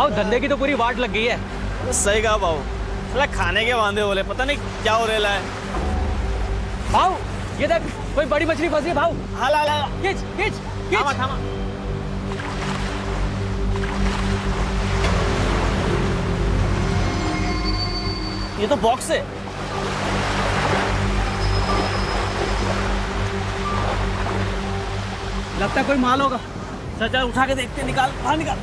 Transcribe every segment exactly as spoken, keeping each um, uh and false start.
भाव धंधे की तो पूरी वाट लग गई है। सही कहा भाव, साला खाने के वांदे बोले, पता नहीं क्या हो रहा है। भाव ये देख कोई बड़ी मछली फंसी है भाव। हाँ ला ला खींच खींच खींच। थामा। ये तो बॉक्स है। लगता है कोई माल होगा। चल चल उठा के देखते, निकाल बाहर निकाल।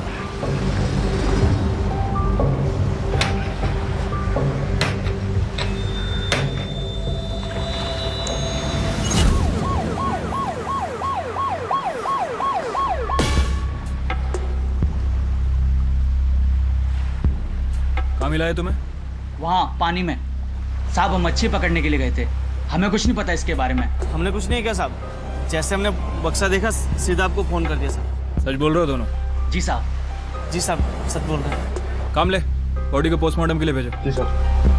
कहाँ मिला है तुम्हें? वहाँ पानी में। साहब हम मच्छी पकड़ने के लिए गए थे, हमें कुछ नहीं पता इसके बारे में। हमने कुछ नहीं किया साहब, जैसे हमने बक्सा देखा सीधा आपको फोन कर दिया साहब। सच बोल रहे हो दोनों? जी साहब। जी साहब सच बोल रहे हैं। काम ले, बॉडी को पोस्टमार्टम के लिए भेजो। जी सर।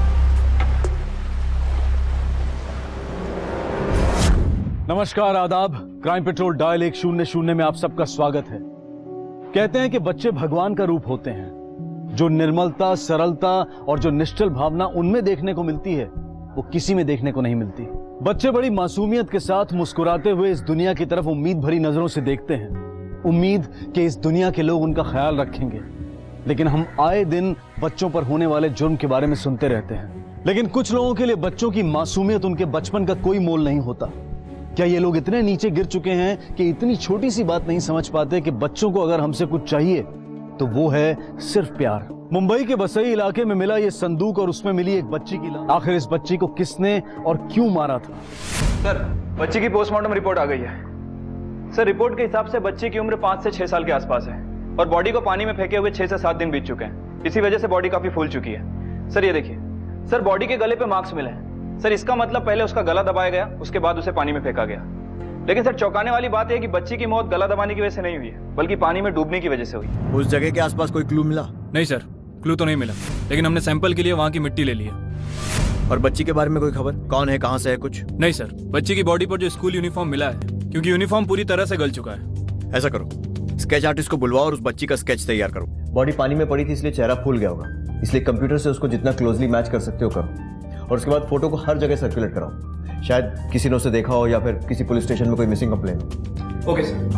नमस्कार, आदाब। क्राइम पेट्रोल डायल एक शून्य शून्य में आप सबका स्वागत है। कहते हैं कि बच्चे भगवान का रूप होते हैं। जो निर्मलता, सरलता और जो निश्चल भावना उनमें देखने को मिलती है वो किसी में देखने को नहीं मिलती। बच्चे बड़ी मासूमियत के साथ मुस्कुराते हुए इस दुनिया की तरफ उम्मीद भरी नजरों से देखते हैं, उम्मीद कि इस दुनिया के लोग उनका ख्याल रखेंगे। लेकिन हम आए दिन बच्चों पर होने वाले जुर्म के बारे में सुनते रहते हैं। लेकिन कुछ लोगों के लिए बच्चों की मासूमियत उनके बचपन का कोई मोल नहीं होता। क्या ये लोग इतने नीचे गिर चुके हैं कि इतनी छोटी सी बात नहीं समझ पाते कि बच्चों को अगर हमसे कुछ चाहिए तो वो है सिर्फ प्यार। मुंबई के बसई इलाके में मिला ये संदूक और उसमें मिली एक बच्ची की लाश। आखिर इस बच्ची को किसने और क्यों मारा था? सर, बच्ची की पोस्टमार्टम रिपोर्ट आ गई है। सर, रिपोर्ट के हिसाब से बच्ची की उम्र पाँच से छह साल के आसपास है और बॉडी को पानी में फेंके हुए छह से सात दिन बीत चुके हैं। इसी वजह से बॉडी काफी फूल चुकी है। सर ये देखिए, सर बॉडी के गले पे मार्क्स मिले हैं। सर इसका मतलब पहले उसका गला दबाया गया, उसके बाद उसे पानी में फेंका गया। लेकिन सर चौंकाने वाली बात यह है कि बच्ची की मौत गला दबाने की वजह से नहीं हुई है, बल्कि पानी में डूबने की वजह से हुई। उस जगह के आसपास कोई क्लू मिला? नहीं सर, क्लू तो नहीं मिला, लेकिन हमने सैंपल के लिए वहाँ की मिट्टी ले ली है। और बच्ची के बारे में कोई खबर? कौन है, कहाँ से है, कुछ? नहीं सर, बच्ची की बॉडी पर जो स्कूल यूनिफॉर्म मिला है, क्योंकि यूनिफॉर्म पूरी तरह से गल चुका है। ऐसा करो, स्केच आर्टिस्ट को बुलवाओ और उस बच्ची का स्केच तैयार करो। बॉडी पानी में पड़ी थी इसलिए चेहरा फूल गया होगा, इसलिए कंप्यूटर से उसको जितना क्लोजली मैच कर सकते हो करो और उसके बाद फोटो को हर जगह सर्कुलेट कराओ। शायद किसी ने उसे देखा हो या फिर किसी पुलिस स्टेशन में कोई मिसिंग कंप्लेन हो। Okay sir.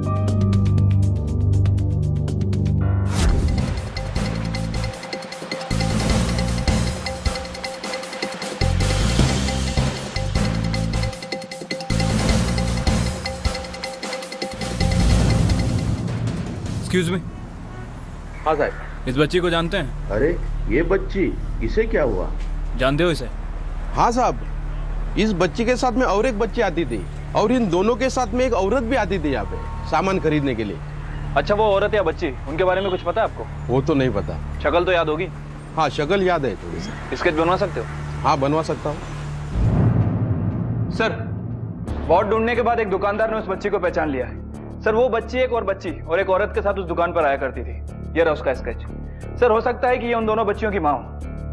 Excuse me. हाँ साहब। इस बच्ची को जानते हैं? अरे ये बच्ची, इसे क्या हुआ? जानते हो इसे? हाँ साहब, इस बच्ची के साथ में और एक बच्ची आती थी और इन दोनों के साथ में एक औरत भी आती थी यहाँ पे सामान खरीदने के लिए। अच्छा, वो औरत या बच्ची, उनके बारे में कुछ पता है आपको? वो तो नहीं पता। शक्ल तो याद होगी? हाँ शक्ल याद है थोड़ी सी। स्केच बनवा सकते हो? हाँ बनवा सकता हूँ सर। बहुत ढूंढने के बाद एक दुकानदार ने उस बच्ची को पहचान लिया है। सर वो बच्ची एक और बच्ची और एक औरत के साथ उस दुकान पर आया करती थी। ये रहा उसका स्केच। सर हो सकता है कि ये उन दोनों बच्चियों की माँ हो।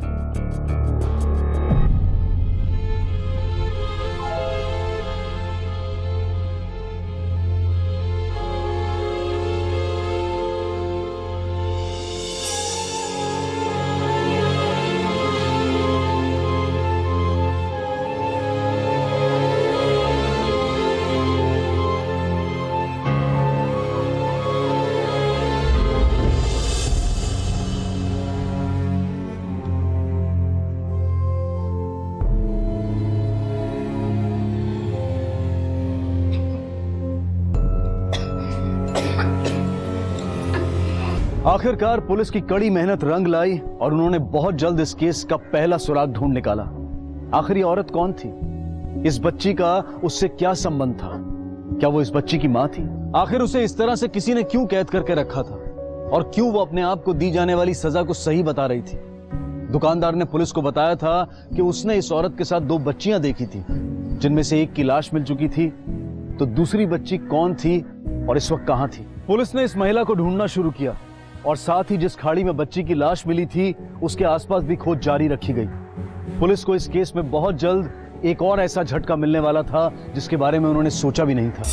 आखिरकार पुलिस की कड़ी मेहनत रंग लाई और उन्होंने बहुत जल्द इस केस का पहला सुराग ढूंढ निकाला। आखिर ये औरत कौन थी? इस बच्ची का उससे क्या संबंध था? क्या वो इस बच्ची की मां थी? आखिर उसे इस तरह से किसी ने क्यों कैद करके रखा था और क्यों वो अपने आप को दी जाने वाली सजा को सही बता रही थी? दुकानदार ने पुलिस को बताया था कि उसने इस औरत के साथ दो बच्चियां देखी थी, जिनमें से एक की लाश मिल चुकी थी, तो दूसरी बच्ची कौन थी और इस वक्त कहां थी? पुलिस ने इस महिला को ढूंढना शुरू किया और साथ ही जिस खाड़ी में बच्ची की लाश मिली थी उसके आसपास भी खोज जारी रखी गई। पुलिस को इस केस में बहुत जल्द एक और ऐसा झटका मिलने वाला था जिसके बारे में उन्होंने सोचा भी नहीं था।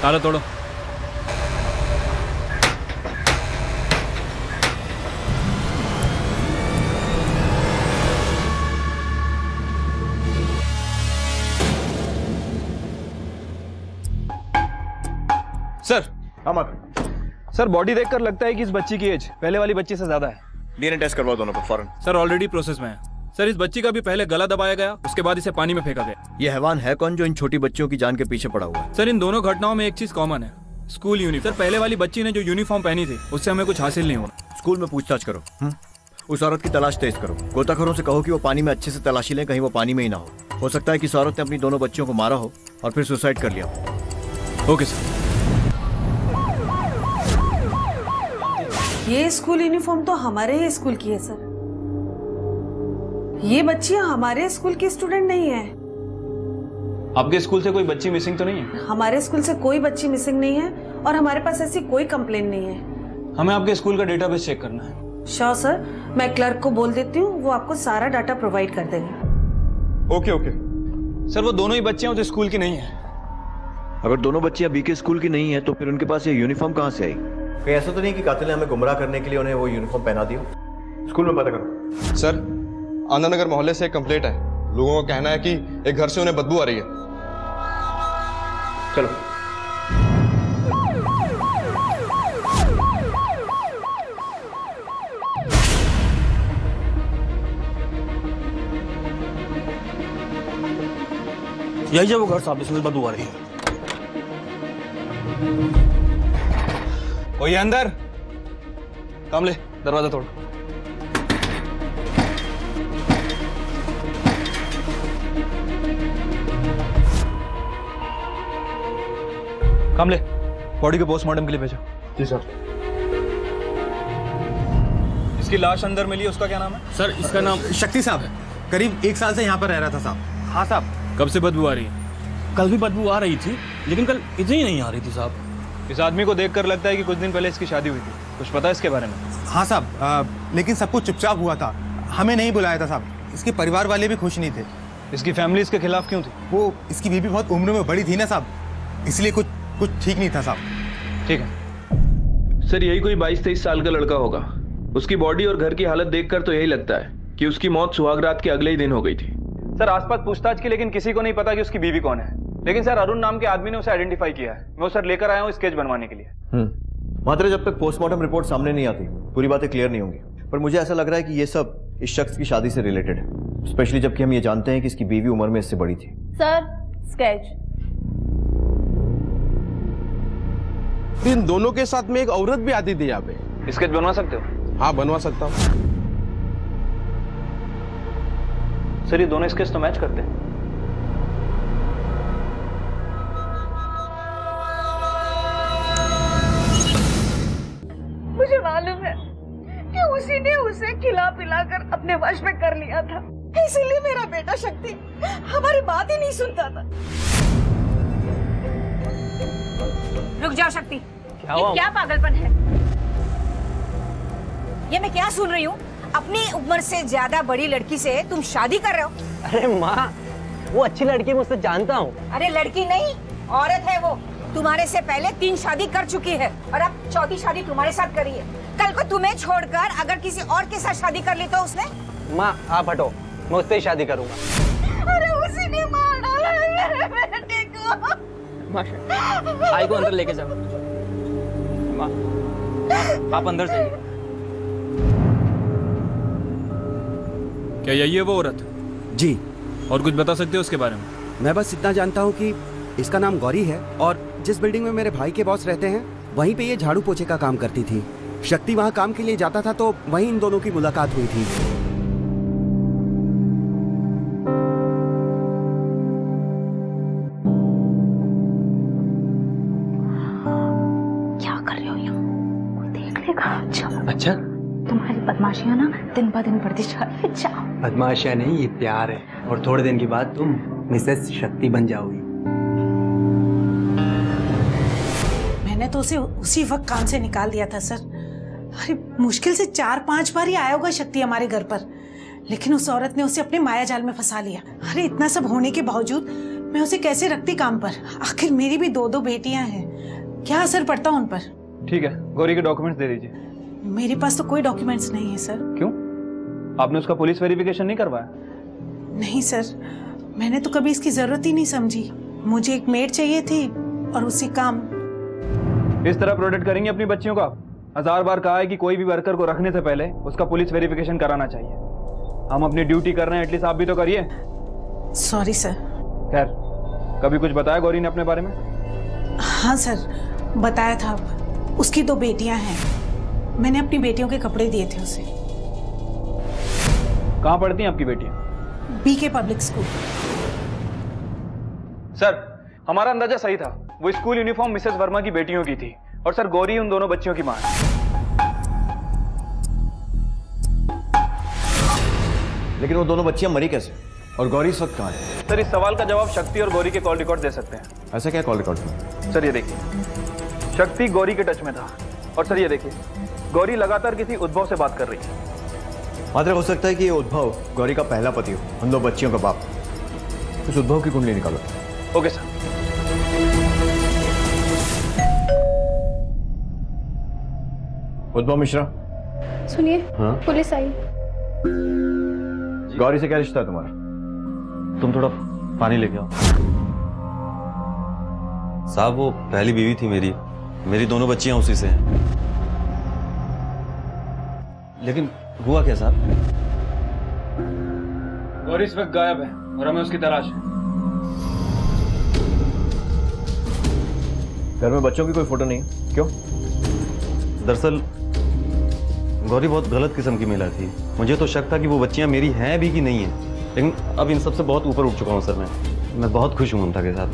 ताला तोड़ो। सर। हाँ मत। सर बॉडी देखकर लगता है कि इस बच्ची की एज पहले वाली बच्ची से ज्यादा है। डीएनए टेस्ट करवाओ दोनों पर फौरन। सर ऑलरेडी प्रोसेस में है। सर इस बच्ची का भी पहले गला दबाया गया, उसके बाद इसे पानी में फेंका गया। ये हैवान है कौन जो इन छोटी बच्चियों की जान के पीछे पड़ा हुआ है? सर इन दोनों घटनाओं में एक चीज कॉमन है, स्कूल यूनिफॉर्म। सर पहले वाली बच्ची ने जो यूनिफॉर्म पहनी थी उससे हमें कुछ हासिल नहीं हुआ। स्कूल में पूछताछ करो। हुँ? उस औरत की तलाश तेज करो। गोताखोरों से कहो कि वो पानी में अच्छे से तलाशी लें, कहीं वो पानी में ही ना हो। हो सकता है कि इस औरत ने अपनी दोनों बच्चियों को मारा हो और फिर सुसाइड कर लिया हो। Okay sir. ये स्कूल यूनिफॉर्म तो हमारे ही स्कूल की है सर। ये बच्चियां हमारे स्कूल की स्टूडेंट नहीं है। आपके स्कूल से कोई बच्ची मिसिंग तो नहीं है? हमारे स्कूल से कोई बच्ची मिसिंग नहीं है और हमारे पास ऐसी कोई कंप्लेन नहीं है। हमें आपके स्कूल का डेटाबेस चेक करना है। शाह सर, मैं क्लर्क को बोल देती हूँ, वो आपको सारा डाटा प्रोवाइड कर देंगे। Okay okay. सर वो दोनों ही बच्चियां उस स्कूल की नहीं है। अगर दोनों बच्चियां बी के स्कूल की नहीं है तो फिर उनके पास ये यूनिफॉर्म कहाँ से आई? कहीं ऐसा तो नहीं कि कातिल ने हमें गुमराह करने के लिए उन्हें वो यूनिफॉर्म पहना दिया? स्कूल में पता करो। सर आनंदनगर मोहल्ले से एक कंप्लेंट है। लोगों का कहना है कि एक घर से उन्हें बदबू आ रही है। चलो। यही जब वो घर साहब इसमें बदबू आ रही है। कोई है अंदर? काम ले, दरवाजा तोड़। काम ले, बॉडी को पोस्टमार्टम के लिए भेजो। जी सर। इसकी लाश अंदर मिली, उसका क्या नाम है? सर इसका नाम शक्ति साहब है। करीब एक साल से यहाँ पर रह रहा था साहब। हाँ साहब। कब से बदबू आ रही है? कल भी बदबू आ रही थी, लेकिन कल इतनी नहीं आ रही थी साहब। इस आदमी को देखकर लगता है कि कुछ दिन पहले इसकी शादी हुई थी। कुछ पता है इसके बारे में? हाँ साहब, लेकिन सब कुछ चुपचाप हुआ था, हमें नहीं बुलाया था साहब। इसके परिवार वाले भी खुश नहीं थे। इसकी फैमिली इसके खिलाफ क्यों थी? वो इसकी बीवी बहुत उम्र में बड़ी थी ना साहब, इसलिए कुछ कुछ ठीक नहीं था साहब। ठीक है सर, यही कोई बाईस तेईस साल का लड़का होगा। उसकी बॉडी और घर की हालत देखकर तो यही लगता है कि उसकी मौत सुहाग रात के अगले ही दिन हो गई थी। सर आसपास पूछताछ की, लेकिन किसी को नहीं पता कि उसकी बीवी कौन है। लेकिन सर अरुण नाम के आदमी ने उसे आइडेंटिफाई किया है। मैं सर लेकर आया हूँ स्केच बनवाने के लिए। हम्म मात्र जब तक पोस्टमार्टम रिपोर्ट सामने नहीं आती पूरी बातें क्लियर नहीं होंगी। पर मुझे ऐसा लग रहा है कि ये सब इस शख्स की शादी से रिलेटेड है, स्पेशली जबकि हम ये जानते हैं कि इसकी बीवी उम्र में इससे बड़ी थी। Sir sketch. इन दोनों के साथ में एक औरत भी आती थी यहाँ पे। स्केच बनवा सकते हो? हाँ बनवा सकता हूँ सर। ये दोनों स्केच तो मैच करते हैं। मुझे मालूम है कि उसी ने उसे खिला पिला कर अपने वश में कर लिया था, इसीलिए मेरा बेटा शक्ति हमारी बात ही नहीं सुनता था। रुक जाओ शक्ति, क्या ये क्या पागलपन है? ये मैं क्या सुन रही हूँ? अपनी उम्र से ज्यादा बड़ी लड़की से तुम शादी कर रहे हो? अरे माँ, वो अच्छी लड़की, मुझसे जानता हूँ। अरे लड़की नहीं, औरत है वो। तुम्हारे से पहले तीन शादी कर चुकी है और अब चौथी शादी तुम्हारे साथ करी है। कल को तुम्हें छोड़कर अगर किसी और के साथ शादी कर ली तो उसने? माँ आप हटो, मैं उससे ही शादी करूंगा। अरे उसी ने मार डाला है मेरे बेटे को। भाई को अंदर लेके जाओ। माँ आप अंदर जाइए। क्या यही है वो औरत? जी। और कुछ बता सकते हो उसके बारे में? मैं बस इतना जानता हूँ कि इसका नाम गौरी है और जिस बिल्डिंग में मेरे भाई के बॉस रहते हैं वहीं पे ये झाड़ू पोछे का काम करती थी। शक्ति वहाँ काम के लिए जाता था तो वहीं इन दोनों की मुलाकात हुई थी। क्या कर रहे हो यहाँ? कोई देख लेगा। अच्छा अच्छा, तुम्हारी बदमाशियाँ ना दिन ब दिन बढ़ती जा रही है। जाओ। बदमाशियाँ नहीं, ये प्यार है और थोड़े दिन के बाद तुम मिसेस शक्ति बन जाओगी। मैंने तो उसे उसी वक्त काम से निकाल दिया था सर। अरे मुश्किल से चार पांच बार ही आया होगा शक्ति हमारे घर पर, लेकिन उस औरत ने उसे अपने माया जाल में फंसा लिया। अरे इतना सब होने के बावजूद मैं उसे कैसे रखती काम पर? आखिर मेरी भी दो दो बेटियां हैं। क्या असर पड़ता उन पर? ठीक है, गौरी के डॉक्यूमेंट्स दे दीजिए। मेरे पास तो कोई डॉक्यूमेंट्स नहीं है सर। क्यों? आपने उसका पुलिस वेरिफिकेशन नहीं करवाया? नहीं सर, मैंने तो कभी इसकी जरूरत ही नहीं समझी। मुझे एक मेड चाहिए थी और उसी काम। इस तरह प्रोटेक्ट करेंगे अपनी बच्चियों का? हजार बार कहा है कि कोई भी वर्कर को रखने से पहले उसका पुलिस वेरिफिकेशन कराना चाहिए। हम अपनी ड्यूटी कर रहे हैं, एटलीस्ट आप भी तो करिए। Sorry sir. खैर, कभी कुछ बताया गौरी ने अपने बारे में? हाँ सर, बताया था। उसकी दो बेटियां हैं, मैंने अपनी बेटियों के कपड़े दिए थे उसे। कहाँ पढ़ती हैं आपकी बेटियां? बी के पब्लिक स्कूल। सर, हमारा अंदाजा सही था। वो स्कूल यूनिफॉर्म मिसेस वर्मा की बेटियों की थी और सर गौरी उन दोनों बच्चियों की मां है। लेकिन वो दोनों बच्चियां मरी कैसे और गौरी इस वक्त कहाँ है? सर, इस सवाल का जवाब शक्ति और गौरी के कॉल रिकॉर्ड दे सकते हैं। ऐसा क्या कॉल रिकॉर्ड में? सर ये देखिए, शक्ति गौरी के टच में था और सर ये देखिए, गौरी लगातार किसी उद्भव से बात कर रही है। मात्र हो सकता है कि ये उद्भव गौरी का पहला पति हो, उन दो बच्चियों का बाप। उस उद्भव की कुंडली निकालो। Okay sir. उद्भव मिश्रा। सुनिए, हाँ? पुलिस आई। गौरी से क्या रिश्ता है तुम्हारा? तुम थोड़ा पानी लेके आओ। साहब, वो पहली बीवी थी मेरी। मेरी दोनों बच्चियां उसी से हैं। लेकिन हुआ क्या साहब? गौरी इस वक्त गायब है और हमें उसकी तलाश है। घर में बच्चों की कोई फोटो नहीं? क्यों? दरअसल गौरी बहुत गलत किस्म की महिला थी। मुझे तो शक था कि वो बच्चियां मेरी हैं भी कि नहीं है, लेकिन अब इन सब से बहुत ऊपर उठ चुका हूं सर। मैं मैं बहुत खुश हूं ममता के साथ।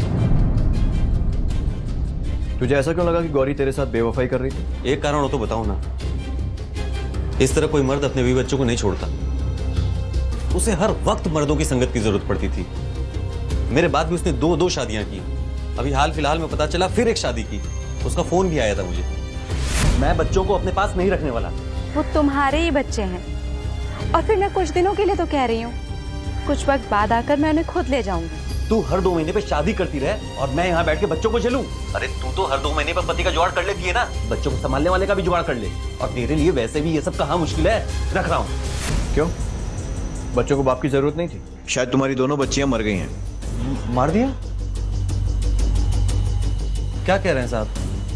तुझे ऐसा क्यों लगा कि गौरी तेरे साथ बेवफाई कर रही थी? एक कारण हो तो बताओ ना। इस तरह कोई मर्द अपने बीवी बच्चों को नहीं छोड़ता। उसे हर वक्त मर्दों की संगत की जरूरत पड़ती थी। मेरे बाद भी उसने दो दो शादियां की। अभी हाल फिलहाल में पता चला फिर एक शादी की। उसका फोन भी आया था मुझे। मैं बच्चों को अपने पास नहीं रखने वाला। वो तुम्हारे ही बच्चे हैं और फिर मैं कुछ दिनों के लिए तो कह रही हूँ, कुछ वक्त बाद आकर मैं उन्हें खुद ले जाऊंगी। तू हर दो महीने पे शादी करती रहे और मैं यहाँ बैठ के बच्चों को झेलूं? अरे तू तो हर दो महीने पे पति का जुगाड़ कर लेती है ना, बच्चों को संभालने वाले का भी जुगाड़ कर ले। और तेरे लिए वैसे भी ये सब कहाँ मुश्किल है, रख रहा हूँ। क्यों? बच्चों को बाप की जरूरत नहीं थी? शायद तुम्हारी दोनों बच्चियां मर गई हैं। मार दिया? क्या कह रहे हैं साहब?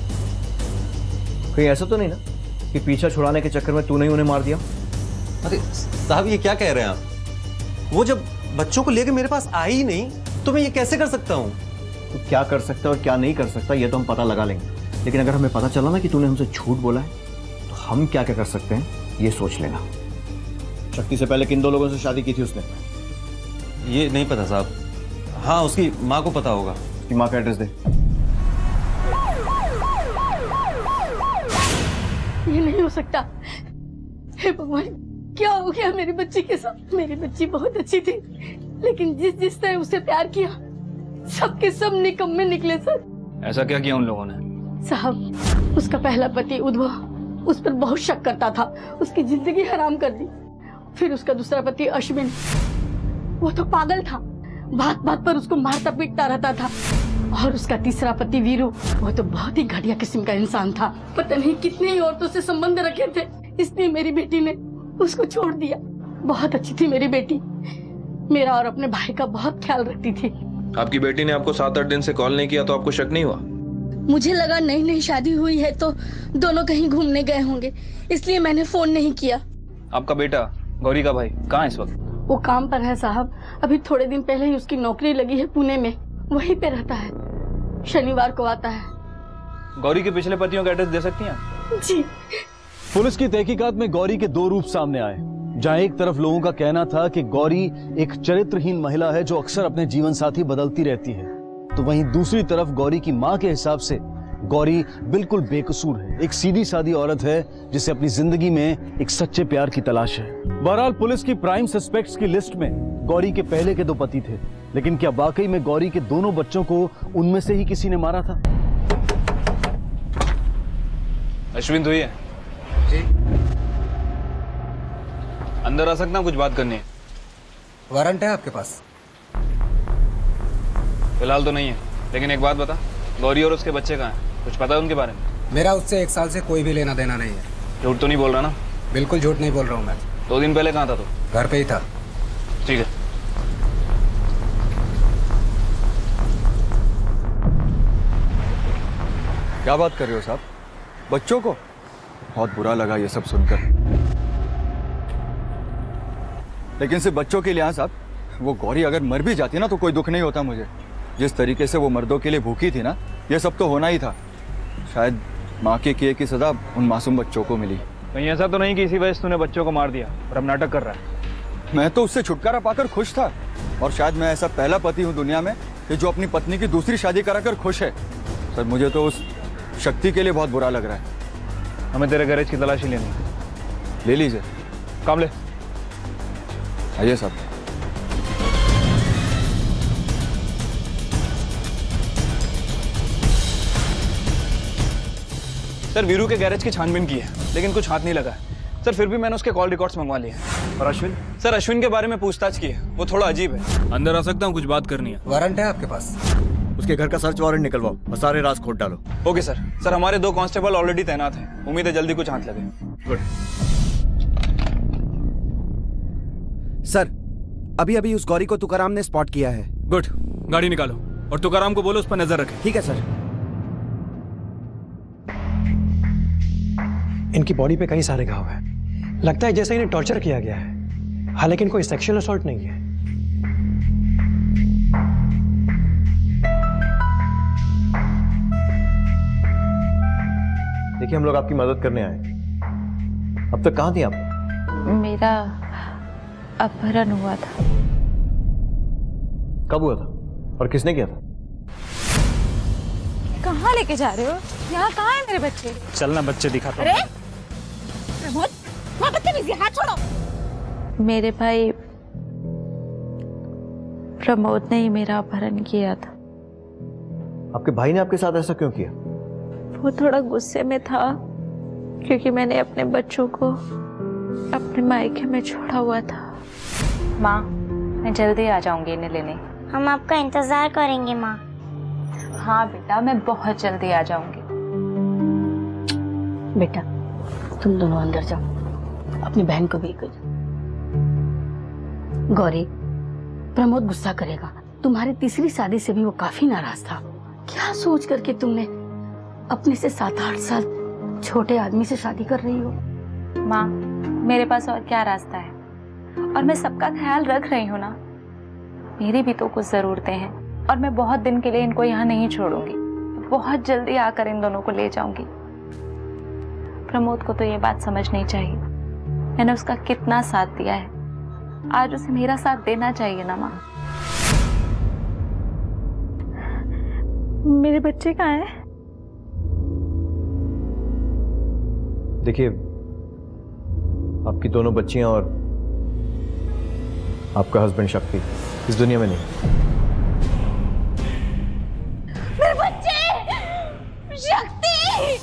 कहीं ऐसा तो नहीं ना कि पीछा छुड़ाने के चक्कर में तूने उन्हें मार दिया? अरे साहब, ये क्या कह रहे हैं आप? वो जब बच्चों को लेकर मेरे पास आई ही नहीं तो मैं ये कैसे कर सकता हूँ? तो क्या कर सकता है और क्या नहीं कर सकता ये तो हम पता लगा लेंगे, लेकिन अगर हमें पता चला ना कि तूने हमसे झूठ बोला है तो हम क्या क्या कर सकते हैं ये सोच लेना। शक्ति से पहले किन दो लोगों से शादी की थी उसने? ये नहीं पता साहब। हाँ, उसकी माँ को पता होगा। उसकी माँ का एड्रेस दे। ये नहीं हो सकता। हे भगवान, क्या हो गया मेरी बच्ची के साथ? मेरी बच्ची बहुत अच्छी थी, लेकिन जिस जिस तरह उसे प्यार किया सबके सब निकम्मे निकले सर। ऐसा क्या किया उन लोगों ने? साहब, उसका पहला पति उद्भव उस पर बहुत शक करता था, उसकी जिंदगी हराम कर दी। फिर उसका दूसरा पति अश्विन, वो तो पागल था, बात बात पर उसको मारता पीटता रहता था। और उसका तीसरा पति वीरू, वो तो बहुत ही घटिया किस्म का इंसान था। पता नहीं कितनी ही औरतों से संबंध रखे थे, इसलिए मेरी बेटी ने उसको छोड़ दिया। बहुत अच्छी थी मेरी बेटी, मेरा और अपने भाई का बहुत ख्याल रखती थी। आपकी बेटी ने आपको सात आठ दिन से कॉल नहीं किया तो आपको शक नहीं हुआ? मुझे लगा नई नई शादी हुई है तो दोनों कहीं घूमने गए होंगे, इसलिए मैंने फोन नहीं किया। आपका बेटा गौरी का भाई कहाँ है इस वक्त? वो काम पर है साहब। अभी थोड़े दिन पहले ही उसकी नौकरी लगी है पुणे में, वहीं पे रहता है, शनिवार को आता है। गौरी के पिछले पतियों का एड्रेस दे सकती हैं? जी। पुलिस की तहकीकात में गौरी के दो रूप सामने आए। जहां एक तरफ लोगों का कहना था कि गौरी एक चरित्रहीन महिला है जो अक्सर अपने जीवन साथी बदलती रहती है, तो वहीं दूसरी तरफ गौरी की मां के हिसाब से गौरी बिल्कुल बेकसूर है, एक सीधी सादी औरत है जिसे अपनी जिंदगी में एक सच्चे प्यार की तलाश है। बहरहाल पुलिस की प्राइम सस्पेक्ट्स की लिस्ट में गौरी के पहले के दो पति थे, लेकिन क्या वाकई में गौरी के दोनों बच्चों को उनमें से ही किसी ने मारा था? अश्विन तो ही है जी। अंदर आ सकता हूं, कुछ बात करनी है। वारंट है आपके पास? फिलहाल तो नहीं है, लेकिन एक बात बता, गौरी और उसके बच्चे कहाँ हैं? कुछ पता है उनके बारे में? मेरा उससे एक साल से कोई भी लेना देना नहीं है। झूठ तो नहीं बोल रहा ना? बिल्कुल झूठ नहीं बोल रहा हूँ मैं। दो दिन पहले कहाँ था तू? घर पे ही था। ठीक है। क्या बात कर रहे हो साहब? बच्चों को? बहुत बुरा लगा ये सब सुनकर। लेकिन सिर्फ बच्चों के लिए हाँ साहब, वो गौरी अगर मर भी जाती ना तो कोई दुख नहीं होता मुझे। जिस तरीके से वो मर्दों के लिए भूखी थी ना, ये सब तो होना ही था। शायद माँ के किए की सजा उन मासूम बच्चों को मिली। कहीं ऐसा तो नहीं कि इसी वजह से तूने बच्चों को मार दिया और अब नाटक कर रहा है? मैं तो उससे छुटकारा पाकर खुश था, और शायद मैं ऐसा पहला पति हूँ दुनिया में कि जो अपनी पत्नी की दूसरी शादी कराकर खुश है। सर मुझे तो उस शक्ति के लिए बहुत बुरा लग रहा है। हमें तेरे गैरेज की तलाशी लेनी है। ले लीजिए। काम ले। आइए साहब। सर वीरू के गैरेज की छानबीन की है, लेकिन कुछ हाथ नहीं लगा है। सर फिर भी मैंने उसके कॉल रिकॉर्ड्स मंगवा लिए हैं। और अश्विन? सर अश्विन के बारे में पूछताछ की है, वो थोड़ा अजीब है। अंदर आ सकता हूँ? कुछ बात करनी है। वारंट है आपके पास? उसके घर का सर्च वारंट निकलवाओ और सारे राज खोद डालो। Okay sir. सर हमारे दो कांस्टेबल ऑलरेडी तैनात हैं, उम्मीद है जल्दी कुछ हाथ लगे। गुड। सर अभी अभी उस गौरी को तुकाराम ने स्पॉट किया है। गुड, गाड़ी निकालो और तुकाराम को बोलो उस पर नजर रखे। ठीक है सर। इनकी बॉडी पे कई सारे घाव हैं। लगता है जैसे इन्हें टॉर्चर किया गया है, हालांकि कोई सेक्सुअल असॉल्ट नहीं है। देखिए हम लोग आपकी मदद करने आए। अब तक कहाँ थी आप? मेरा अपहरण हुआ था। कब हुआ था और किसने किया था? कहाँ लेके जा रहे हो? यहाँ कहाँ है मेरे बच्चे? चलना बच्चे दिखाता अरे प्रमोद, वहाँ बदतमीजी, हाथ छोड़ो। मेरे भाई प्रमोद ने ही मेरा अपहरण किया था। आपके भाई ने आपके साथ ऐसा क्यों किया? वो थोड़ा गुस्से में था क्योंकि मैंने अपने बच्चों को अपने मायके में छोड़ा हुआ था। माँ मैं जल्दी आ जाऊंगी इन्हें लेने। हम आपका इंतजार करेंगे माँ। हाँ बेटा मैं बहुत जल्दी आ जाऊंगी। बेटा तुम दोनों अंदर जाओ, अपनी बहन को भी कर। गौरी, प्रमोद गुस्सा करेगा। तुम्हारी तीसरी शादी से भी वो काफी नाराज था। क्या सोच करके तुमने अपने से सात आठ साल छोटे आदमी से शादी कर रही हो? माँ मेरे पास और क्या रास्ता है, और मैं सबका ख्याल रख रही हूँ ना। मेरी भी तो कुछ जरूरतें हैं और मैं बहुत दिन के लिए इनको यहाँ नहीं छोड़ूंगी। बहुत जल्दी आकर इन दोनों को ले जाऊंगी। प्रमोद को तो ये बात समझनी चाहिए, मैंने उसका कितना साथ दिया है, आज उसे मेरा साथ देना चाहिए ना माँ। मेरे बच्चे कहाँ हैं? देखिए आपकी दोनों बच्चियां और आपका हस्बैंड शक्ति इस दुनिया में नहीं। मेरे बच्चे, शक्ति।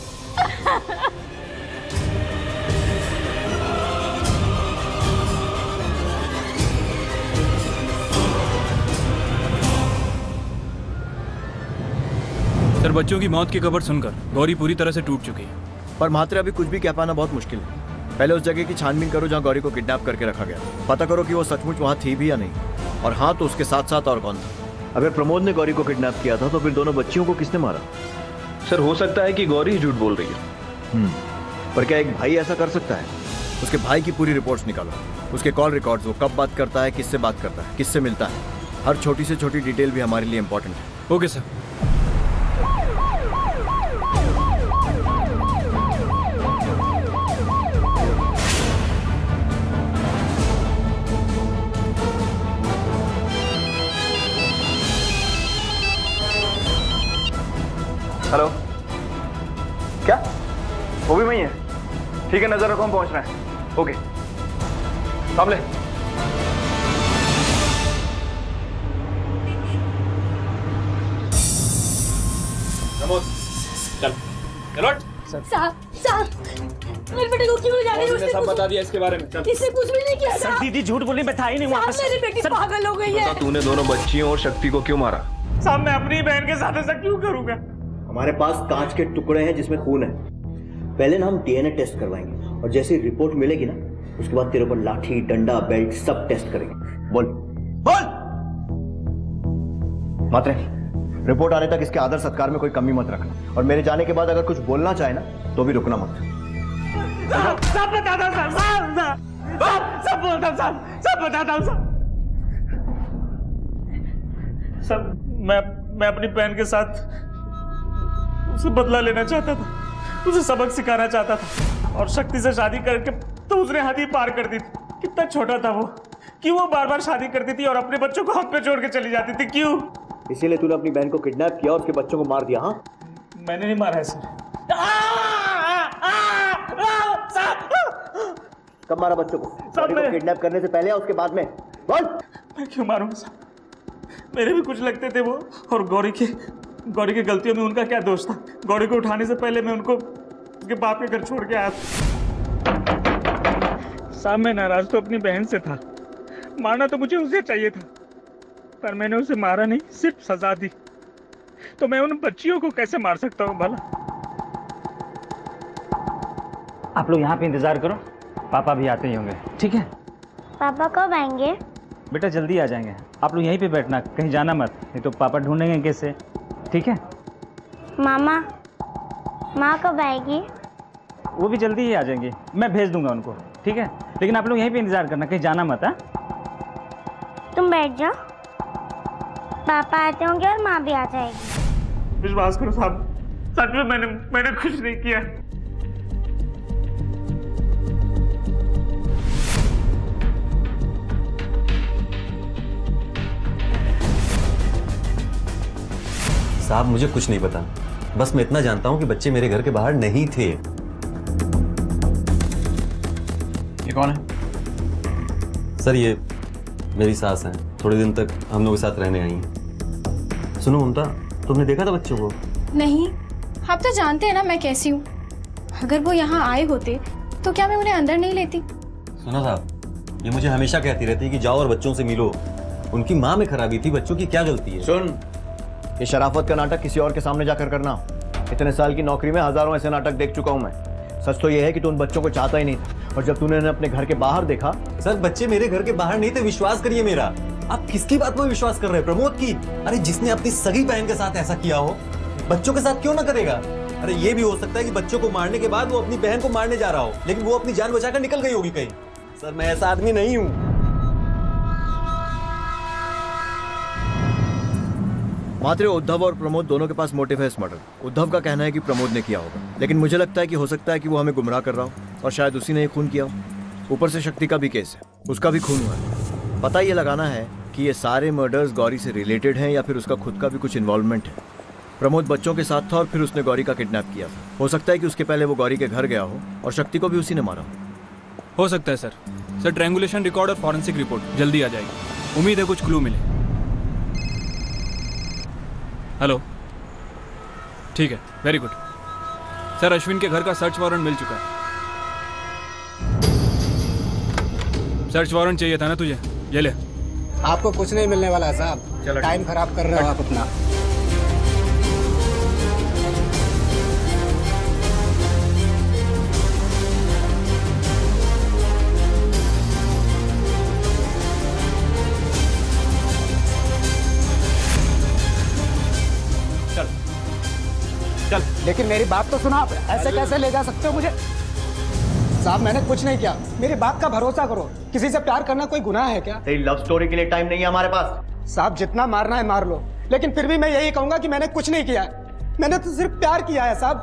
सर बच्चों की मौत की खबर सुनकर गौरी पूरी तरह से टूट चुकी है। पर महात्रे अभी कुछ भी कह पाना बहुत मुश्किल है। पहले उस जगह की छानबीन करो जहाँ गौरी को किडनैप करके रखा गया। पता करो कि वो सचमुच वहाँ थी भी या नहीं, और हाँ तो उसके साथ साथ और कौन था। अगर प्रमोद ने गौरी को किडनैप किया था तो फिर दोनों बच्चियों को किसने मारा? सर हो सकता है कि गौरी ही झूठ बोल रही है। हम्म, पर क्या एक भाई ऐसा कर सकता है? उसके भाई की पूरी रिपोर्ट्स निकालो, उसके कॉल रिकॉर्ड्स, वो कब बात करता है, किससे बात करता है, किससे मिलता है। हर छोटी से छोटी डिटेल भी हमारे लिए इंपॉर्टेंट है। Okay sir. हेलो, क्या वो भी वही है? ठीक है नजर रखो, हम पहुंच रहे हैं। ओके सामने। चल चलो। साहब साहब मेरे बेटे को क्यों जा रही है? उसने सब बता दिया इसके बारे में। चल। इससे कुछ भी नहीं किया था। दीदी झूठ बोलने में था ही नहीं वहाँ पे। मेरी बेटी पागल हो गई है। तूने दोनों बच्चियों और शक्ति को क्यों मारा? साहब मैं अपनी बहन के साथ ऐसा क्यों करूंगा? हमारे पास कांच के टुकड़े हैं जिसमें खून है। पहले ना हम डीएनए टेस्ट करवाएंगे और जैसे रिपोर्ट मिलेगी ना उसके बाद तेरे ऊपर लाठी, डंडा, बेल्ट सब टेस्ट करेंगे। बोल बोल। मात्रे, रिपोर्ट आने तक इसके आदर सत्कार में कोई कमी मत रखना और मेरे जाने के बाद अगर कुछ बोलना चाहे ना तो भी रुकना मत। सब बताता हूँ साहब, साहब सब बोलता हूँ साहब, सब बताता हूँ साहब। सब मैं मैं अपनी बहन के साथ उसे बदला लेना चाहता था, उसे सबक सिखाना चाहता था और शक्ति से शादी करके तो उसने हद ही पार कर दी थी। कितना छोटा था वो, क्यों वो बार बार शादी करती थी और अपने बच्चों को हाथ पे छोड़ के चली जाती थी, क्यों? इसीलिए तूने अपनी बहन को किडनैप किया और उसके बच्चों को मार दिया? हाँ, मैंने नहीं मारा है सर। कब मारा बच्चों को? को किडनैप करने से पहले या उसके बाद में? बोल। मैं क्यों मारूंगा साहब, मेरे भी कुछ लगते थे वो, और गौरी के गौरी की गलतियों में उनका क्या दोष था? गौरी को उठाने से पहले मैं उनको उसके बाप के घर छोड़ के आया था। साहब मैं नाराज तो अपनी बहन से था, मारना तो मुझे उसे चाहिए था, पर मैंने उसे मारा नहीं, सिर्फ सजा दी। तो मैं उन बच्चियों को कैसे मार सकता हूँ भला? आप लोग यहाँ पे इंतजार करो, पापा भी आते ही होंगे, ठीक है? पापा कब आएंगे? बेटा जल्दी आ जाएंगे, आप लोग यहीं पे बैठना, कहीं जाना मत, नहीं तो पापा ढूंढेंगे कैसे, ठीक है? मामा, माँ कब आएगी? वो भी जल्दी ही आ जाएंगे, मैं भेज दूंगा उनको, ठीक है? लेकिन आप लोग यहीं पे इंतजार करना, कहीं जाना मत। हाँ, तुम बैठ जाओ, पापा आते होंगे और माँ भी आ जाएगी। विश्वास करो साहब, सच में मैंने मैंने कुछ नहीं किया। साहब मुझे कुछ नहीं पता, बस मैं इतना जानता हूं कि बच्चे मेरे घर के बाहर नहीं थे। ये कौन है? सर ये मेरी सास हैं, थोड़े दिन तक हम लोग के साथ रहने आई हैं। सुनो ममता, तुमने देखा था बच्चों को? नहीं, आप तो जानते हैं ना मैं कैसी हूँ। अगर वो यहाँ आए होते तो क्या मैं उन्हें अंदर नहीं लेती? सुनो साहब, ये मुझे हमेशा कहती रहती है कि जाओ और बच्चों से मिलो। उनकी माँ में खराबी थी, बच्चों की क्या गलती है? सुन, ये शराफत का नाटक किसी और के सामने जाकर करना। इतने साल की नौकरी में हजारों ऐसे नाटक देख चुका हूं मैं। सच तो ये है कि तू उन बच्चों को चाहता ही नहीं था, और जब तूने उन्हें अपने घर के बाहर देखा। सर बच्चे मेरे घर के बाहर नहीं थे, विश्वास करिए मेरा। आप किसकी बात में विश्वास कर रहे हैं? प्रमोद की? अरे जिसने अपनी सगी बहन के साथ ऐसा किया हो, बच्चों के साथ क्यों ना करेगा? अरे ये भी हो सकता है कि बच्चों को मारने के बाद वो अपनी बहन को मारने जा रहा हो, लेकिन वो अपनी जान बचाकर निकल गई होगी कहीं। सर मैं ऐसा आदमी नहीं हूं। मात्र उद्धव और प्रमोद दोनों के पास मोटिव है इस मर्डर। उद्धव का कहना है कि प्रमोद ने किया होगा, लेकिन मुझे लगता है कि हो सकता है कि वो हमें गुमराह कर रहा हो और शायद उसी ने ये खून किया हो। ऊपर से शक्ति का भी केस है, उसका भी खून हुआ है। पता ये लगाना है कि ये सारे मर्डर्स गौरी से रिलेटेड हैं या फिर उसका खुद का भी कुछ इन्वॉल्वमेंट है। प्रमोद बच्चों के साथ था और फिर उसने गौरी का किडनैप किया था। हो सकता है कि उसके पहले वो गौरी के घर गया हो और शक्ति को भी उसी ने मारा हो। हो सकता है सर। सर ट्रायंगुलेशन रिकॉर्ड और फॉरेंसिक रिपोर्ट जल्दी आ जाएगी, उम्मीद है कुछ क्लू मिले। हेलो, ठीक है, वेरी गुड। सर अश्विन के घर का सर्च वारंट मिल चुका है। सर्च वारंट चाहिए था ना तुझे, ये ले। आपको कुछ नहीं मिलने वाला है साहब, टाइम खराब कर रहे हो आप अपना। चल। लेकिन मेरी बात तो सुना, आप ऐसे कैसे ले जा सकते हो मुझे? साहब मैंने कुछ नहीं किया, मेरे बात का भरोसा करो। किसी से प्यार करना कोई गुनाह है क्या? तेरी लव स्टोरी के लिए टाइम नहीं है हमारे पास। साहब जितना मारना है मार लो, लेकिन फिर भी मैं यही कहूंगा कि मैंने कुछ नहीं किया है। मैंने तो सिर्फ प्यार किया है साहब।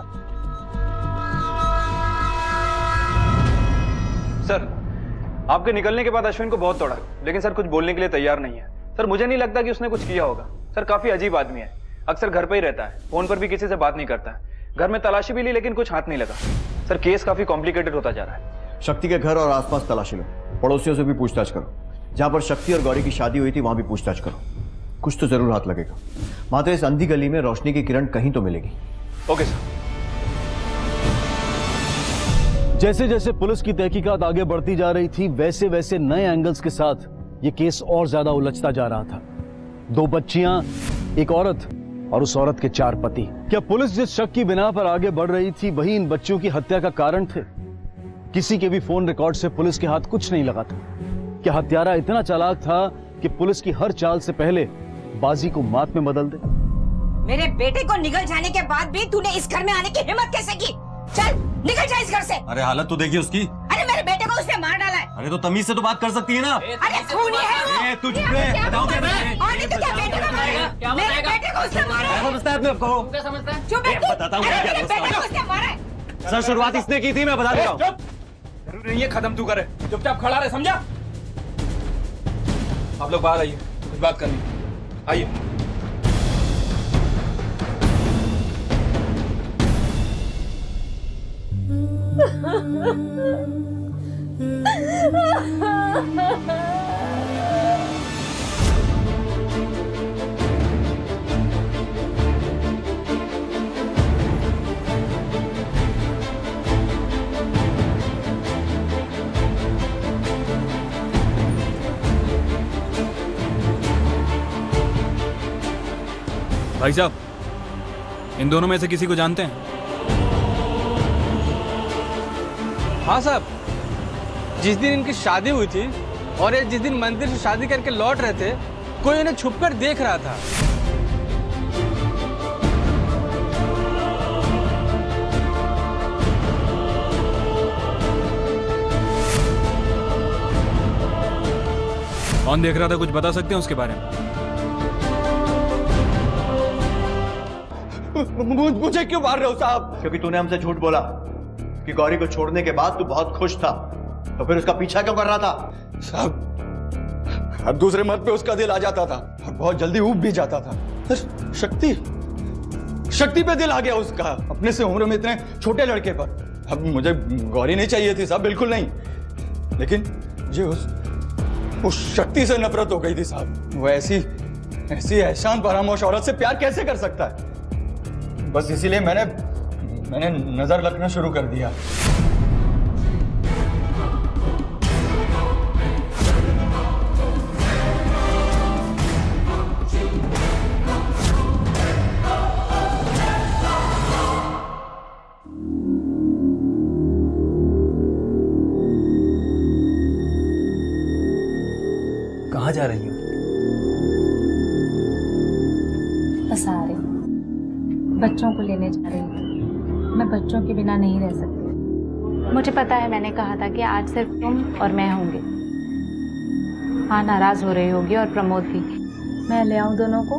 सर आपके निकलने के बाद अश्विन को बहुत तोड़ा, लेकिन सर कुछ बोलने के लिए तैयार नहीं है। सर मुझे नहीं लगता कि उसने कुछ किया होगा। सर काफी अजीब आदमी है, अक्सर घर पे ही रहता है, फोन पर भी किसी से बात नहीं करता है। घर में तलाशी भी ली लेकिन कुछ हाथ नहीं लगा। सर केस काफी कॉम्प्लिकेटेड होता जा रहा है। शक्ति के घर और आसपास तलाशी लो, पड़ोसियों से भी पूछताछ करो। जहां पर शक्ति और गौरी की शादी हुई थी वहां भी पूछताछ करो, कुछ तो जरूर हाथ लगेगा। मात्र इस अंधी गली में रोशनी की किरण कहीं तो मिलेगी। Okay sir. जैसे जैसे पुलिस की तहकीकात आगे बढ़ती जा रही थी, वैसे वैसे नए एंगल्स के साथ ये केस और ज्यादा उलझता जा रहा था। दो बच्चियां, एक औरत, और उस औरत के चार पति। क्या पुलिस जिस शक की बिना पर आगे बढ़ रही थी वही इन बच्चों की हत्या का कारण थे? किसी के भी फोन रिकॉर्ड से पुलिस के हाथ कुछ नहीं लगा था। क्या हत्यारा इतना चालाक था कि पुलिस की हर चाल से पहले बाजी को मात में बदल दे? मेरे बेटे को निकल जाने के बाद भी तूने इस घर में आने की हिम्मत कैसे की? चल निकल जा इस घर से। अरे हालत तो देखिए उसकी। अरे मेरे बेटे को उसने मार डाला है। अरे तो तमीज से तो बात कर सकती है ना। अरे खूनी है वो। ए, तू चुप रहे, बताओ क्या मैं? और नहीं तो क्या बेटे को मारा? मेरे बेटे को उसने मारा है। समझता है अपने आप को? क्या समझता है? चुप है तू। बताता हूँ अरे क्या मेरे बेटे को उसने मारा है। सर शुरुआत इसने की थी, मैं बता देता हूँ। जरूरी नहीं है खत्म तू करे, चुपचाप खड़ा रहे, समझा? आप लोग बाहर आइए, कुछ बात करनी। आइए। भाई साहब, इन दोनों में से किसी को जानते हैं? हाँ साहब, जिस दिन इनकी शादी हुई थी और ये जिस दिन मंदिर से शादी करके लौट रहे थे, कोई इन्हें छुपकर देख रहा था। कौन देख रहा था, कुछ बता सकते हैं उसके बारे में? मुझे क्यों मार रहे हो साहब? क्योंकि तूने हमसे झूठ बोला कि गौरी को छोड़ने के बाद तू बहुत खुश था, तो फिर उसका पीछा क्यों कर रहा था? साहब, अब दूसरे मत पे उसका दिल आ जाता था और बहुत जल्दी ऊब भी जाता था। शक्ति शक्ति पे दिल आ गया उसका, अपने से उम्र में इतने छोटे लड़के पर। अब मुझे गौरी नहीं चाहिए थी साहब, बिल्कुल नहीं, लेकिन मुझे उस उस शक्ति से नफरत हो गई थी साहब। वो ऐसी ऐसी एहसान फरामोश औरत से प्यार कैसे कर सकता है? बस इसीलिए मैंने मैंने नजर रखना शुरू कर दिया। कहाँ जा रही हो? बस आ रही हूँ, बच्चों को लेने जा रही हूँ। मैं बच्चों के बिना नहीं रह सकती। मुझे पता है मैंने कहा था कि आज सिर्फ तुम और मैं होंगे। हाँ, नाराज हो रही होगी और प्रमोद भी। मैं ले आऊं दोनों को?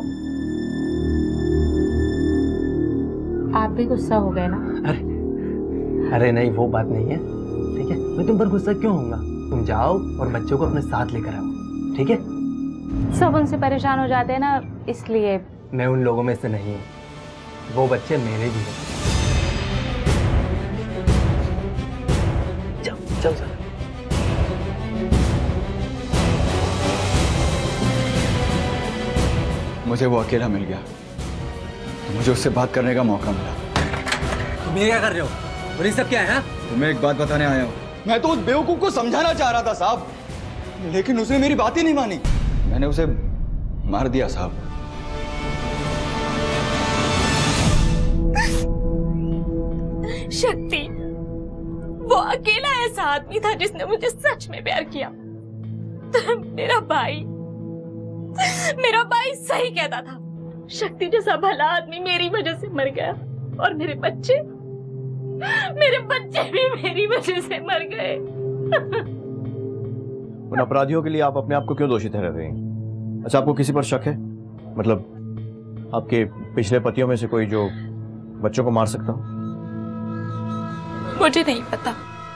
आप भी गुस्सा हो गए ना? अरे अरे नहीं, वो बात नहीं है, ठीक है? मैं तुम पर गुस्सा क्यों होऊंगा? तुम जाओ और बच्चों को अपने साथ लेकर आओ, ठीक है? सब उनसे परेशान हो जाते हैं ना, इसलिए। मैं उन लोगों में से नहीं हूँ, वो बच्चे मेरे भी हैं। जाओ जाओ सर। मुझे वो अकेला मिल गया, मुझे उससे बात करने का मौका मिला। तुम ये क्या कर रहे हो? और ये सब क्या है? तुम्हें एक बात बताने आया हूँ। मैं तो उस बेवकूफ को समझाना चाह रहा था साहब, लेकिन उसने मेरी बात ही नहीं मानी। मैंने उसे मार दिया साहब। शक्ति, वो अकेला ऐसा आदमी था जिसने मुझे सच में प्यार किया। मेरा भाई मेरा भाई सही कहता था, शक्ति जैसा भला आदमी मेरी वजह से मर गया, और मेरे बच्चे मेरे बच्चे भी मेरी वजह से मर गए। उन अपराधियों के लिए आप अपने आप को क्यों दोषी ठहरा रहे हैं? अच्छा, आपको किसी पर शक है? मतलब आपके पिछले पतियों में से कोई जो बच्चों को मार सकता हो? मुझे नहीं पता।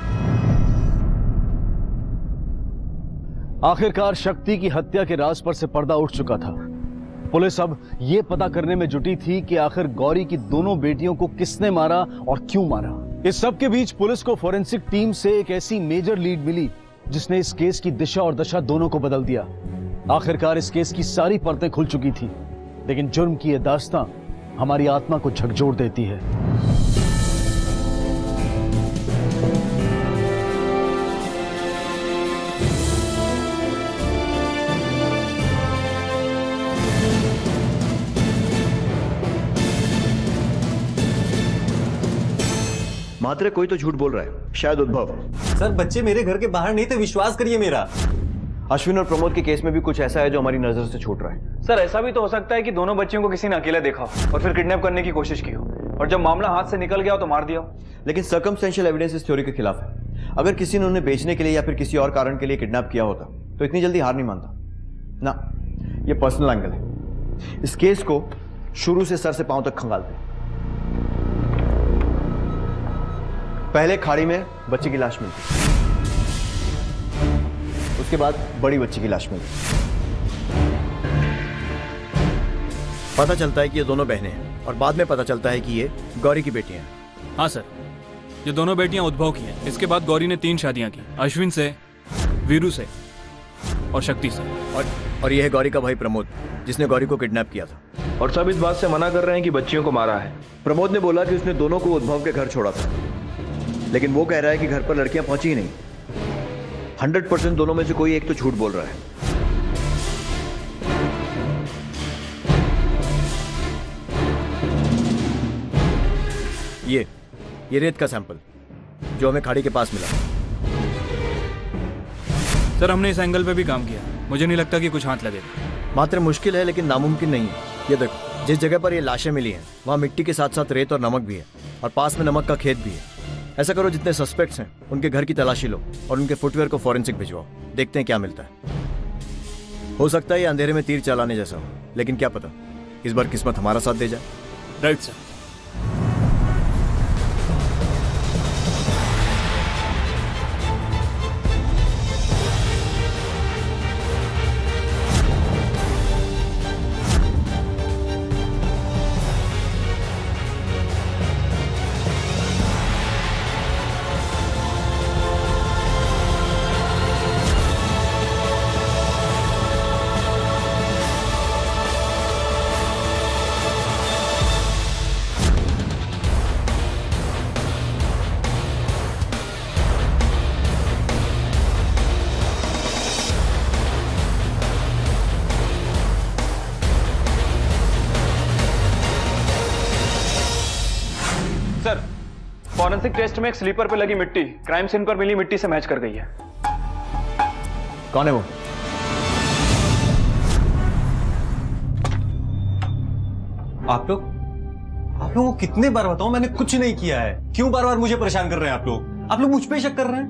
आखिरकार शक्ति की हत्या के राज पर से पर्दा उठ चुका था। पुलिस अब यह पता करने में जुटी थी कि आखिर गौरी की दोनों बेटियों को किसने मारा और क्यों मारा। इस सब के बीच पुलिस को फोरेंसिक टीम से एक ऐसी मेजर लीड मिली जिसने इस केस की दिशा और दशा दोनों को बदल दिया। आखिरकार इस केस की सारी परतें खुल चुकी थी, लेकिन जुर्म की यह दास्तां हमारी आत्मा को झकझोर देती है। मात्रे कोई तो झूठ बोल रहा है, शायद उद्भव। सर बच्चे मेरे घर के बाहर नहीं थे, विश्वास करिए मेरा। अश्विन और प्रमोद के केस में भी कुछ ऐसा है जो हमारी नजर से छूट रहा है। सर ऐसा भी तो हो सकता है कि दोनों बच्चियों को किसी ने अकेला देखा हो और फिर किडनैप करने की कोशिश की हो, और जब मामला हाथ से निकल गया हो तो मार दिया हो। लेकिन सर्कमस्टेंशियल एविडेंस इस थ्योरी के खिलाफ है। अगर किसी ने उन्हें बेचने के लिए या फिर किसी और कारण के लिए किडनैप किया होता तो इतनी जल्दी हार नहीं मानता ना। ये पर्सनल एंगल है। इस केस को शुरू से सर से पांव तक खंगालते। पहले खाड़ी में बच्चे की लाश मिलती, उसके बाद बड़ी बच्ची की लाश मिलती। पता चलता है कि ये दोनों बहनें हैं और बाद में पता चलता है कि ये गौरी की बेटियां हैं। हाँ सर, ये दोनों बेटियां उद्भव की हैं। इसके बाद गौरी ने तीन शादियां की, अश्विन से, वीरू से और शक्ति से। और और ये है गौरी का भाई प्रमोद, जिसने गौरी को किडनैप किया था। और सब इस बात से मना कर रहे हैं कि बच्चियों को मारा है। प्रमोद ने बोला कि उसने दोनों को उद्भव के घर छोड़ा था, लेकिन वो कह रहा है कि घर पर लड़कियां पहुंची ही नहीं। हंड्रेड परसेंट दोनों में से कोई एक तो झूठ बोल रहा है। ये ये रेत का सैंपल जो हमें खाड़ी के पास मिला। सर हमने इस एंगल पे भी काम किया, मुझे नहीं लगता कि कुछ हाथ लगेगा। मात्र मुश्किल है लेकिन नामुमकिन नहीं है। ये देखो, जिस जगह पर ये लाशें मिली हैं वहां मिट्टी के साथ साथ रेत और नमक भी है, और पास में नमक का खेत भी है। ऐसा करो, जितने सस्पेक्ट्स हैं उनके घर की तलाशी लो और उनके फुटवेयर को फॉरेंसिक भिजवाओ, देखते हैं क्या मिलता है। हो सकता है ये अंधेरे में तीर चलाने जैसा हो, लेकिन क्या पता इस बार किस्मत हमारा साथ दे जाए। Right sir. फॉरेंसिक टेस्ट में एक स्लीपर पे लगी मिट्टी क्राइम सीन पर मिली मिट्टी से मैच कर गई है। कौन है वो? आप लोग आप लोगों को कितने बार बताऊं, मैंने कुछ नहीं किया है। क्यों बार बार मुझे परेशान कर रहे हैं आप लोग? आप लोग मुझ पे शक कर रहे हैं?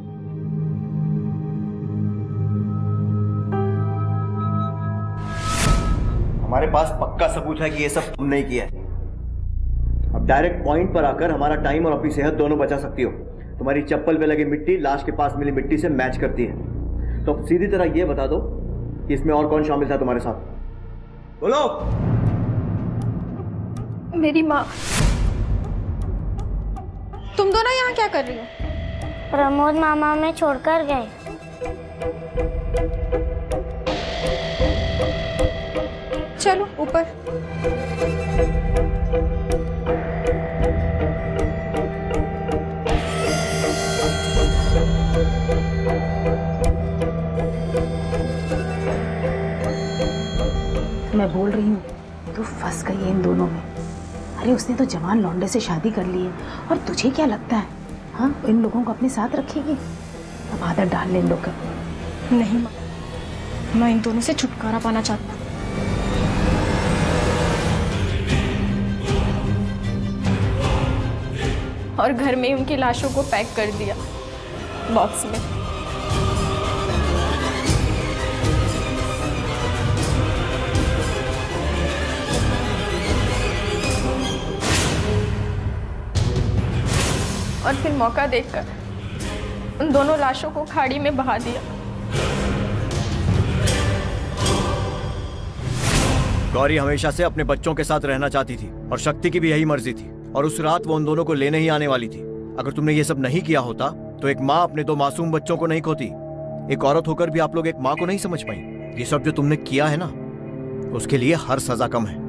हमारे पास पक्का सबूत है कि ये सब तुमने ही किया है। अब डायरेक्ट पॉइंट पर आकर हमारा टाइम और अपनी सेहत दोनों बचा सकती हो। तुम्हारी चप्पल पे लगी मिट्टी लाश के पास मिली मिट्टी से मैच करती है। तो अब सीधी तरह ये बता दो कि इसमें और कौन शामिल था तुम्हारे साथ? बोलो। मेरी माँ। तुम दोनों यहाँ क्या कर रही हो? प्रमोद मामा में छोड़कर गए। चलो ऊपर। मैं बोल रही हूँ तू फंस गई है इन दोनों में। अरे उसने तो जवान लौंडे से शादी कर ली है, और तुझे क्या लगता है हाँ इन लोगों को अपने साथ रखेगी? अब आदत डाल ले इन लोग का। नहीं माँ, मैं इन दोनों से छुटकारा पाना चाहता हूँ। और घर में ही उनकी लाशों को पैक कर दिया बॉक्स में। और फिर मौका देखकर उन दोनों लाशों को खाड़ी में बहा दिया। गौरी हमेशा से अपने बच्चों के साथ रहना चाहती थी और शक्ति की भी यही मर्जी थी, और उस रात वो उन दोनों को लेने ही आने वाली थी। अगर तुमने ये सब नहीं किया होता तो एक माँ अपने दो मासूम बच्चों को नहीं खोती। एक औरत होकर भी आप लोग एक माँ को नहीं समझ पाई। ये सब जो तुमने किया है ना, उसके लिए हर सजा कम है।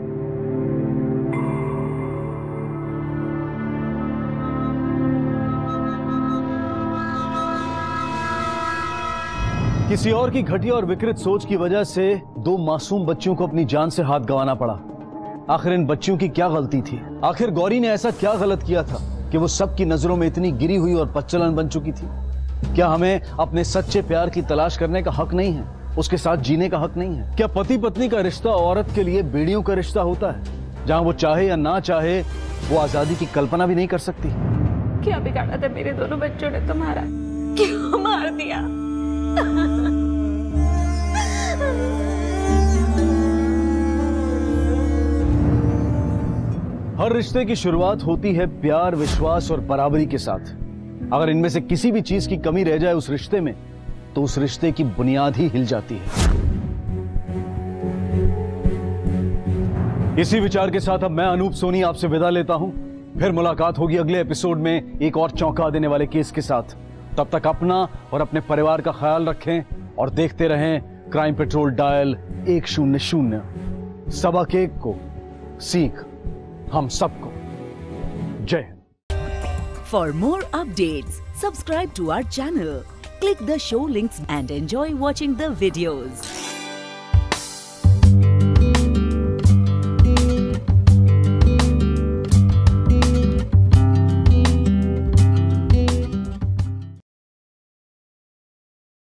किसी और की घटिया और विकृत सोच की वजह से दो मासूम बच्चियों को अपनी जान से हाथ गंवाना पड़ा। आखिर इन बच्चियों की क्या गलती थी? आखिर गौरी ने ऐसा क्या गलत किया था कि वो सबकी नजरों में इतनी गिरी हुई और पच्चलन बन चुकी थी? क्या हमें अपने सच्चे प्यार की तलाश करने का हक नहीं है? उसके साथ जीने का हक नहीं है? क्या पति पत्नी का रिश्ता औरत के लिए बेड़ियों का रिश्ता होता है, जहां वो चाहे या ना चाहे वो आजादी की कल्पना भी नहीं कर सकती? क्या बिगाड़ा था मेरे दोनों बच्चों ने तुम्हारा? क्यों मार दिया? हर रिश्ते की शुरुआत होती है प्यार, विश्वास और बराबरी के साथ। अगर इनमें से किसी भी चीज की कमी रह जाए उस रिश्ते में, तो उस रिश्ते की बुनियाद ही हिल जाती है। इसी विचार के साथ अब मैं अनूप सोनी आपसे विदा लेता हूं। फिर मुलाकात होगी अगले एपिसोड में एक और चौंका देने वाले केस के साथ। तब तक अपना और अपने परिवार का ख्याल रखें और देखते रहें क्राइम पेट्रोल डायल एक शून्य शून्य। सबक एक को सीख हम सबको। जय Hind. For more updates, subscribe to our channel, click the show links and enjoy watching the videos.